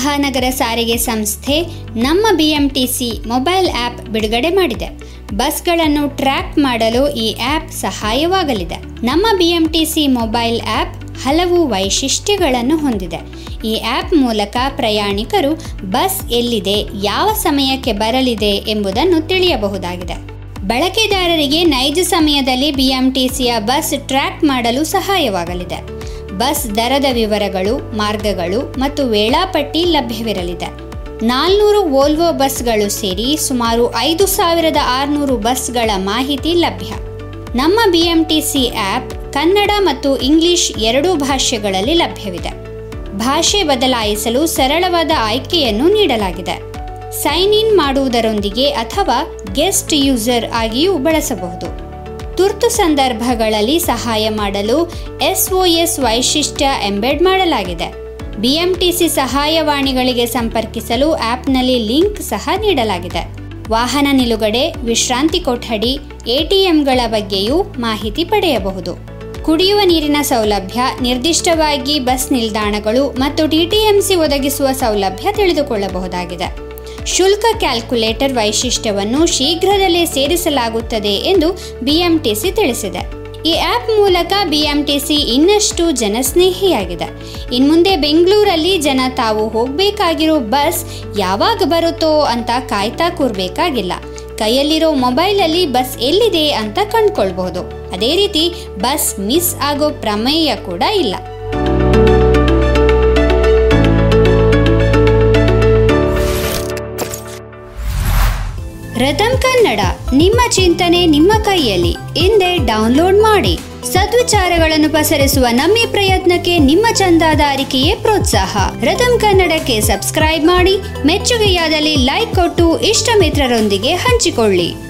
ಮಹಾನಗರ ಸಾರಿಗೆ ಸಂಸ್ಥೆ ನಮ್ಮ BMTC ಮೊಬೈಲ್ ಆ್ಯಪ್ ಬಿಡುಗಡೆ ಮಾಡಿದೆ. ಬಸ್ಗಳನ್ನು ಟ್ರ್ಯಾಕ್ ಮಾಡಲು ಈ ಆ್ಯಪ್ ಸಹಾಯವಾಗಲಿದೆ. ನಮ್ಮ BMTC ಮೊಬೈಲ್ ಆ್ಯಪ್ ಹಲವು ವೈಶಿಷ್ಟ್ಯಗಳನ್ನು ಹೊಂದಿದೆ. ಈ ಆ್ಯಪ್ ಮೂಲಕ ಪ್ರಯಾಣಿಕರು ಬಸ್ ಎಲ್ಲಿದೆ, ಯಾವ ಸಮಯಕ್ಕೆ ಬರಲಿದೆ ಎಂಬುದನ್ನು ತಿಳಿಯಬಹುದಾಗಿದೆ. ಬಳಕೆದಾರರಿಗೆ ನೈಜ ಸಮಯದಲ್ಲಿ BMTCಯ ಬಸ್ ಟ್ರ್ಯಾಕ್ ಮಾಡಲು ಸಹಾಯವಾಗಲಿದೆ. ಬಸ್ ದರದ ವಿವರಗಳು, ಮಾರ್ಗಗಳು ಮತ್ತು ವೇಳಾಪಟ್ಟಿ ಲಭ್ಯವಿರಲಿದೆ. 400 ವೋಲ್ವೋ ಬಸ್ಗಳು ಸೇರಿ ಸುಮಾರು 5600 ಬಸ್ಗಳ ಮಾಹಿತಿ ಲಭ್ಯ. ನಮ್ಮ BMTC ಆ್ಯಪ್ ಕನ್ನಡ ಮತ್ತು ಇಂಗ್ಲಿಷ್ ಎರಡೂ ಭಾಷೆಗಳಲ್ಲಿ ಲಭ್ಯವಿದೆ. ಭಾಷೆ ಬದಲಾಯಿಸಲು ಸರಳವಾದ ಆಯ್ಕೆಯನ್ನು ನೀಡಲಾಗಿದೆ. ಸೈನ್ ಇನ್ ಮಾಡುವುದರೊಂದಿಗೆ ಅಥವಾ ಗೆಸ್ಟ್ ಯೂಸರ್ ಆಗಿಯೂ ಬಳಸಬಹುದು. ತುರ್ತು ಸಂದರ್ಭಗಳಲ್ಲಿ ಸಹಾಯ ಮಾಡಲು SOS ವೈಶಿಷ್ಟ್ಯ ಎಂಬೆಡ್ ಮಾಡಲಾಗಿದೆ. BMTC ಸಹಾಯವಾಣಿಗಳಿಗೆ ಸಂಪರ್ಕಿಸಲು ಆ್ಯಪ್ನಲ್ಲಿ ಲಿಂಕ್ ಸಹ ನೀಡಲಾಗಿದೆ. ವಾಹನ ನಿಲುಗಡೆ, ವಿಶ್ರಾಂತಿ ಕೊಠಡಿ, ATMಗಳ ಬಗ್ಗೆಯೂ ಮಾಹಿತಿ ಪಡೆಯಬಹುದು. ಕುಡಿಯುವ ನೀರಿನ ಸೌಲಭ್ಯ, ನಿರ್ದಿಷ್ಟವಾಗಿ ಬಸ್ ನಿಲ್ದಾಣಗಳು ಮತ್ತು TTMC ಒದಗಿಸುವ ಸೌಲಭ್ಯ ತಿಳಿದುಕೊಳ್ಳಬಹುದಾಗಿದೆ. ಶುಲ್ಕ ಕ್ಯಾಲ್ಕುಲೇಟರ್ ವೈಶಿಷ್ಟ್ಯವನ್ನು ಶೀಘ್ರದಲ್ಲೇ ಸೇರಿಸಲಾಗುತ್ತದೆ ಎಂದು BMTC ತಿಳಿಸಿದೆ. ಈ ಆ್ಯಪ್ ಮೂಲಕ BMTC ಇನ್ನಷ್ಟು ಜನಸ್ನೇಹಿಯಾಗಿದೆ. ಇನ್ಮುಂದೆ ಬೆಂಗಳೂರಲ್ಲಿ ಜನ ತಾವು ಹೋಗಬೇಕಾಗಿರೋ ಬಸ್ ಯಾವಾಗ ಬರುತ್ತೋ ಅಂತ ಕಾಯ್ತಾ ಕೂರಬೇಕಾಗಿಲ್ಲ. ಕೈಯಲ್ಲಿರೋ ಮೊಬೈಲಲ್ಲಿ ಬಸ್ ಎಲ್ಲಿದೆ ಅಂತ ಕಂಡುಕೊಳ್ಬಹುದು. ಅದೇ ರೀತಿ ಬಸ್ ಮಿಸ್ ಆಗೋ ಪ್ರಮೇಯ ಕೂಡ ಇಲ್ಲ. ರತಂ ಕನ್ನಡ, ನಿಮ್ಮ ಚಿಂತನೆ ನಿಮ್ಮ ಕೈಯಲ್ಲಿ. ಹಿಂದೆ ಡೌನ್ಲೋಡ್ ಮಾಡಿ. ಸದ್ವಿಚಾರಗಳನ್ನು ಪಸರಿಸುವ ನಮ್ಮ ಪ್ರಯತ್ನಕ್ಕೆ ನಿಮ್ಮ ಚಂದಾದಾರಿಕೆಯೇ ಪ್ರೋತ್ಸಾಹ. ರತಂ ಕನ್ನಡಕ್ಕೆ ಸಬ್ಸ್ಕ್ರೈಬ್ ಮಾಡಿ. ಮೆಚ್ಚುಗೆಯಾದಲ್ಲಿ ಲೈಕ್ ಕೊಟ್ಟು ಇಷ್ಟ ಮಿತ್ರರೊಂದಿಗೆ ಹಂಚಿಕೊಳ್ಳಿ.